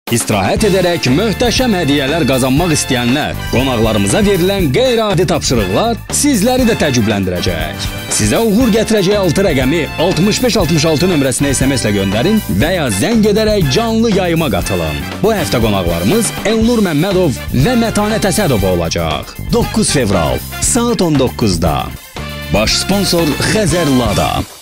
İstirahət edərək möhtəşəm hədiyyələr qazanmaq istəyənlər, qonaqlarımıza verilən qeyri-adi tapşırıqlar sizləri də təəccübləndirəcək. Sizə uğur gətirəcək 6 rəqəmi 6566 nömrəsinə SMS-lə göndərin və ya zəng edərək canlı yayıma qatılın. Bu həftə qonaqlarımız Elnur Məmmədov və Mətanət Əsədova olacaq. 9 fevral, saat 19-da. Baş sponsor Xəzər Lada.